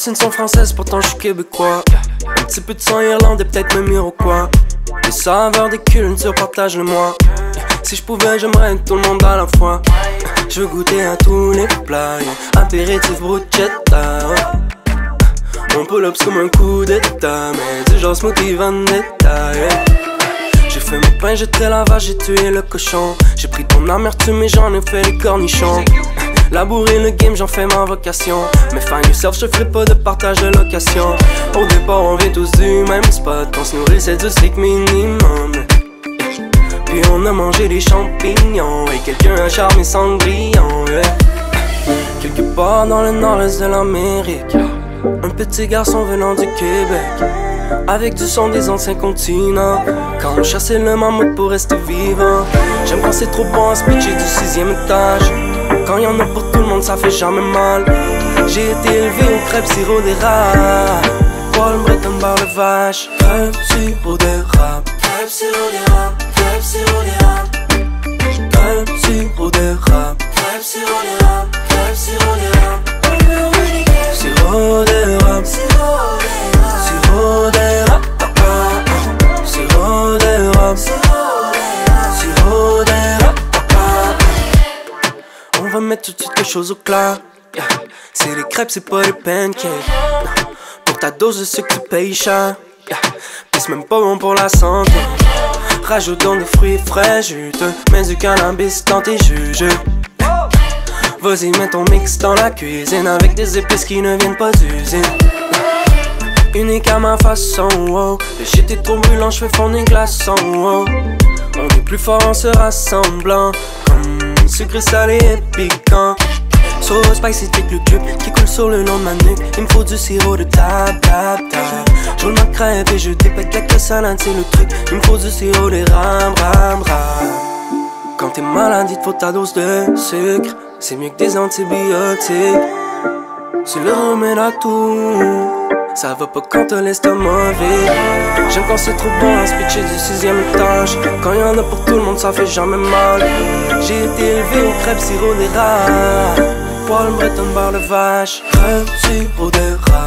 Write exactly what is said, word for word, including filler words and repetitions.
racines sont françaises, pourtant je suis québécois. Un petit peu de sang irlandais, peut-être même iroquois. Les saveurs des cultures, partage-le-moi. Si je pouvais, j'aimerais tout le monde à la fois. Je veux goûter à tous les plats. Apéritif bruschetta. Mon pull-ups comme un coup d'état, mais du genre smoothie vendetta. J'ai fait mon pain, j'étais la vache, j'ai tué le cochon. J'ai pris ton amertume et j'en ai fait les cornichons. Labourer le game, j'en fais ma vocation. Mais find yourself, je ferai pas de partage de location. Au départ, on vient tous du même spot. On se nourrit, c'est du strict minimum. Puis on a mangé des champignons. Et quelqu'un a charmé Cendrillon. Yeah. Quelque part dans le nord-est de l'Amérique, un petit garçon venant du Québec, avec du son des anciens continents. Quand on chassait le mammouth pour rester vivant. J'aime quand c'est trop bon à se pitcher du sixième étage. Quand y'en a pour tout le monde, ça fait jamais mal. J'ai été élevé au crêpes sirop d'érable. Paul Breton barre de vache. Crêpes sirop d'érable. Crêpes sirop d'érable. Crêpes sirop d'érable. Crêpes sirop d'érable. Crêpes sirop d'érable. Crêpes sirop d'érable. Sirop d'érable. Sirop d'érable. Sirop d'érable. Sirop d'érable. On va mettre tout de suite quelque chose au clair. Yeah. C'est les crêpes, c'est pas les pancakes. Pour ta dose de sucre, tu payes cher. Yeah. Pis c'est même pas bon pour la santé. Rajoute donc des fruits frais juteux. Mets du cannabis dans tes jujubes. Vas-y, mets ton mix dans la cuisine avec des épices qui ne viennent pas d'usine. Unique à ma façon, wow. Le shit est trop brûlant, je fais fondre les glaçons, wow. On est plus fort en se rassemblant. Comme sucré, salé et piquant. So spicy, tic le club qui coule sur le long de ma nuque. Il me faut du sirop de tab, tab, tab. Je ma crêpe et je dépète quelques salades, c'est le truc. Il me faut du sirop de ram, ram, ram. Quand t'es malade, il te faut ta dose de sucre. C'est mieux que des antibiotiques. C'est le remède à tout. Ça va pas quand t'as l'estomac vide. J'aime quand c'est trop bon à se pitcher du sixième étage. Quand y'en a pour tout le monde, ça fait jamais mal. J'ai été élevé au crêpes sirop d'érable. Paul Breton barre de vache. Crêpes sirop d'érable.